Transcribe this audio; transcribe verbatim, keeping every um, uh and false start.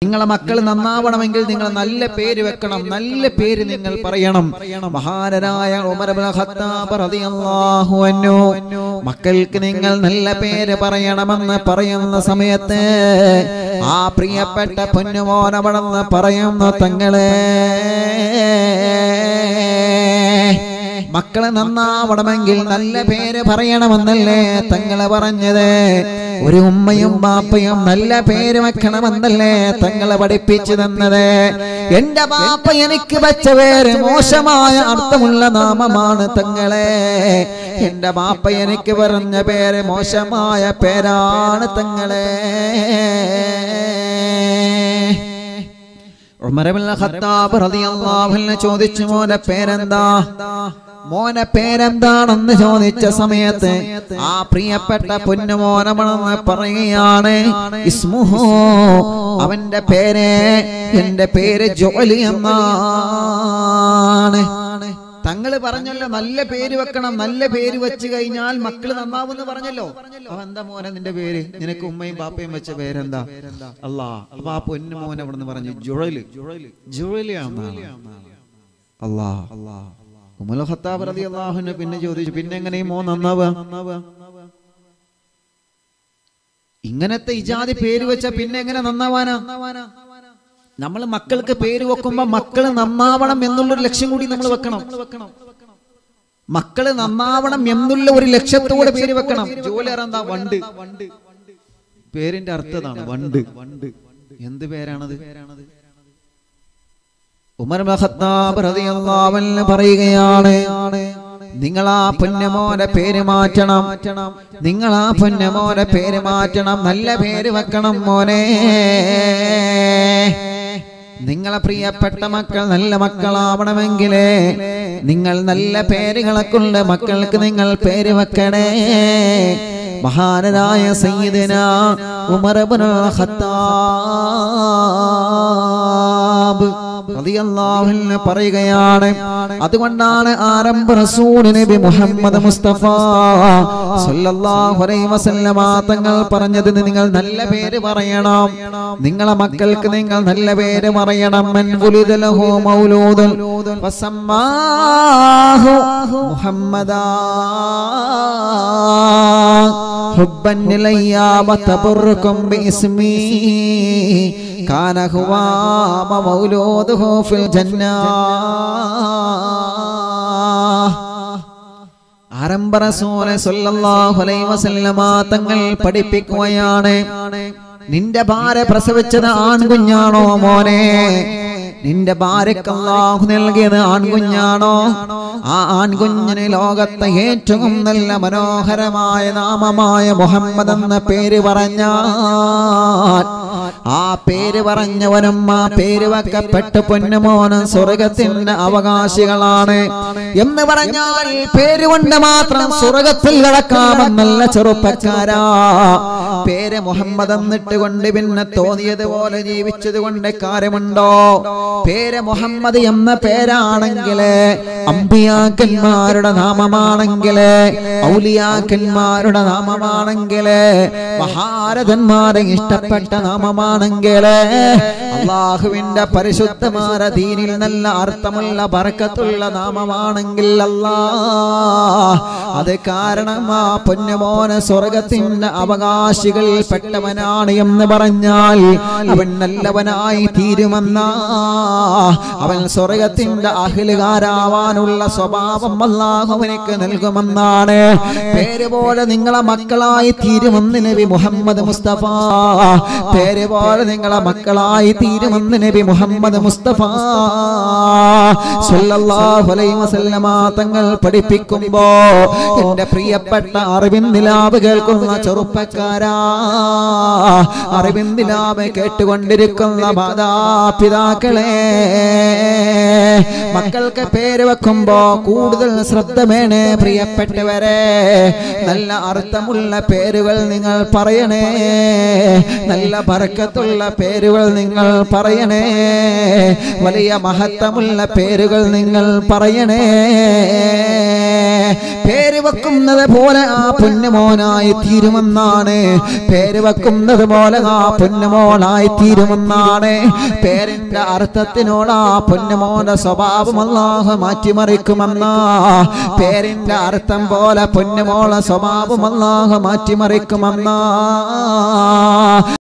നിങ്ങളെ മക്കൾ നന്നാവണമെങ്കിൽ നിങ്ങൾ നല്ല പേര് വെക്കണം, നല്ല പേര് നിങ്ങൾ പറയണം. മഹാനായ ഉമർ ഇബ്നു ഖത്താബ് റളിയല്ലാഹു അൻഹു മക്കൾക്ക് നിങ്ങൾ നല്ല പേര് പറയണമെന്ന് പറയുന്ന സമയത്ത് ആ പ്രിയപ്പെട്ട പൊന്നുമോനവണെന്ന് പറയുന്നു, തങ്ങളെ മക്കളെ നന്നാവണമെങ്കിൽ നല്ല പേര് പറയണമെന്നല്ലേ തങ്ങളെ പറഞ്ഞത്? ഒരു ഉമ്മയും ബാപ്പയും നല്ല പേര് വെക്കണമെന്നല്ലേ തങ്ങളെ പഠിപ്പിച്ചു തന്നത്? എന്റെ ബാപ്പ എനിക്ക് വെച്ച പേര് മോശമായ അർത്ഥമുള്ള നാമമാണ് തങ്ങളെ. എന്റെ ബാപ്പ എനിക്ക് പറഞ്ഞ പേര് മോശമായ പേരാണ് തങ്ങളെ. ഉമർ ഇബ്നു ഖത്താബ് റളിയല്ലാഹു അൻഹു ചോദിച്ചു, മോനെ പേരെന്താ? മോനെ പേരെന്താണെന്ന് ചോദിച്ച സമയത്ത് ആ പ്രിയപ്പെട്ട പൊന്നുമോനമെന്ന് പറയുകയാണ്, ഇസ്മുഹു, അവന്റെ പേര്, എന്റെ പേര് ജോലി എന്നാണ്. തങ്ങള് പറഞ്ഞല്ലോ നല്ല പേര് വെക്കണം, നല്ല പേര് വെച്ച് കഴിഞ്ഞാൽ മക്കള് നന്നാവെന്ന് പറഞ്ഞല്ലോ. അവ എന്താ മോനെ നിന്റെ പേര്? നിനക്ക് ഉമ്മയും ബാപ്പയും വെച്ച പേരെന്താ? അല്ലാ. അപ്പൊ ആ പൊന്നു മോനെ അവിടെ നിന്ന് പറഞ്ഞു ജുഴല്, ജുഴലിയാണെന്നാണ്. അല്ലാ. ഉമർ ഖത്താബ് റളിയല്ലാഹു അൻഹു പിന്നെ ചോദിച്ചു, പിന്നെ എങ്ങനെ മോൻ നന്നാവുക? ഇങ്ങനത്തെ ഇജാതി പേര് വെച്ച പിന്നെ എങ്ങനെ നന്നാവാനാ? നമ്മൾ മക്കൾക്ക് പേര് വെക്കുമ്പോ മക്കള് നന്നാവണം എന്നുള്ളൊരു ലക്ഷ്യം കൂടി നമ്മൾ വെക്കണം. മക്കള് നന്നാവണം എന്നുള്ള ഒരു ലക്ഷ്യത്തോടെ പേര് വെക്കണം. ജോലി എന്താ? വണ്ട്. പേരിന്റെ അർത്ഥതാണ് വണ്ട്. എന്ത് പേരാണത്? ഉമർ ഇബ്നു ഖത്താബ് റളിയല്ലാഹു അൻഹു പറയുകയാണ്, നിങ്ങൾ ആ പൊന്നുമോനെ പേര് മാറ്റണം, നിങ്ങൾ ആ പൊന്നുമോനെ പേര് മാറ്റണം, നല്ല പേര് വെക്കണം മോനെ. നിങ്ങളെ പ്രിയപ്പെട്ട മക്കൾ നല്ല മക്കളാവണമെങ്കിലേ നിങ്ങൾ നല്ല പേരുകളെ കൊണ്ട് മക്കൾക്ക് നിങ്ങൾ പേര് വെക്കണേ. മഹാനായ സയ്യിദനാ ഉമർ ഇബ്നു ഖത്താബ് റളിയല്ലാഹു അൻഹു പറയുകയാണ്, അതുകൊണ്ടാണ് ആരംഭ റസൂൽ നബി മുഹമ്മദ് മുസ്തഫ സല്ലല്ലാഹു അലൈഹി വസല്ലമ തങ്ങൾ പറഞ്ഞത്, നിങ്ങൾ നല്ല പേര് പറയണം, നിങ്ങളെ മക്കൾക്ക് നിങ്ങൾ നല്ല പേര് പറയണം. മൻ വുലിദ ലഹു മൗലൂദുൻ ഫസമ്മാഹു മുഹമ്മദാ ഹുബ്ബൻ ഇലയ്യ വതബറുകും ബിസ്മി കാന ഹുവാ മൗലൂദുഹു ഫിൽ ജന്ന. ആരംഭ റസൂൽ സല്ലല്ലാഹു അലൈഹി വസല്ലമ തങ്ങൾ പഠിപ്പിക്കുകയാണ്, നിന്റെ ഭാര്യ പ്രസവിച്ചത് ആൺകുഞ്ഞാണോ മോനെ? നിന്റെ ഭാര്യക്ക് അല്ലാഹു നൽകിയത് ആൺകുഞ്ഞാണോ? ആ ആൺകുഞ്ഞിന് ലോകത്തെ ഏറ്റവും നല്ല മനോഹരമായ നാമമായ മുഹമ്മദ് എന്ന പേര് പറഞ്ഞാൽ ആ പേര് പറഞ്ഞവനും ആ പേര് വെക്കപ്പെട്ട പൊന്നുമോനും സ്വർഗത്തിന്റെ അവകാശികളാണ് എന്ന് പറഞ്ഞാൽ പേര് കൊണ്ട് മാത്രം സ്വർഗത്തിൽ കടക്കാമെന്നല്ല ചെറുപ്പക്കാരാ. പേര് മുഹമ്മദ് എന്നിട്ട് കൊണ്ട് പിന്നെ തോന്നിയതുപോലെ ജീവിച്ചത് കൊണ്ട് കാര്യമുണ്ടോ? പേര് മുഹമ്മദ് എന്ന പേരാണെങ്കില് അമ്പിയാക്കന്മാരുടെ നാമമാണെങ്കില് ഔലിയാക്കന്മാരുടെ നാമമാണെങ്കില് മഹാരഥന്മാരെ ഇഷ്ടപ്പെട്ട നാമമാണെങ്കില് അല്ലാഹുവിന്റെ പരിശുദ്ധമായ ദീനിൽ നല്ല അർത്ഥമുള്ള ബർക്കത്തുള്ള നാമമാണെങ്കിൽ അല്ലാഹ് അത് കാരണം ആ പൊന്നുമോനെ സ്വർഗത്തിന്റെ അവകാശികളിൽ പെട്ടവനാണ് എന്ന് പറഞ്ഞാൽ അവൻ നല്ലവനായി തീരുമെന്നാ, അവൻ സ്വർഗത്തിന്റെ അഹ്ലുകാരാവാനുള്ള സ്വഭാവം അല്ലാഹു അവനക്ക് നൽകുമെന്നാണ്. പേര് പോലെ നിങ്ങളെ മക്കളായി തീരുമെന്ന് നബി മുഹമ്മദ് മുസ്തഫ. പേര് പോലെ നിങ്ങളെ മക്കളായി തീരുമെന്ന് നബി മുഹമ്മദ് മുസ്തഫ സല്ലല്ലാഹു അലൈഹി വസല്ലമ തങ്ങൾ പഠിപ്പിക്കുമ്പോ എന്റെ പ്രിയപ്പെട്ട അറിവിന്ദിലാവ് കേൾക്കുന്ന ചെറുപ്പക്കാരാ, അറിവിന്ദിലാവ് കേട്ടുകൊണ്ടിരിക്കുന്ന മാതാപിതാക്കളെ, മക്കൾക്ക് പേര് വെക്കുമ്പോ കൂടുതൽ ശ്രദ്ധ വേണേ പ്രിയപ്പെട്ടവരെ. നല്ല അർത്ഥമുള്ള പേരുകൾ നിങ്ങൾ പറയണേ, നല്ല ബർക്കത്തുള്ള പേരുകൾ നിങ്ങൾ പറയണേ, വലിയ മഹത്വമുള്ള പേരുകൾ നിങ്ങൾ പറയണേ. പേര് വെക്കുന്നത് പോലെ ആ പൊന്നുമോനായി തീരുമെന്നാണ്. പേര് വെക്കുന്നത് പോലെ ആ പൊന്നുമോളായി തീരുമെന്നാണ്. പേരിന്റെ അർത്ഥത്തിനോട് ആ പൊന്നുമോന്റെ സ്വഭാവം അല്ലാഹു മാറ്റിമറിക്കുമെന്നാ. പേരിന്റെ അർത്ഥം പോലെ പൊന്നുമോളെ സ്വഭാവം അല്ലാഹു മാറ്റിമറിക്കുമെന്നാ.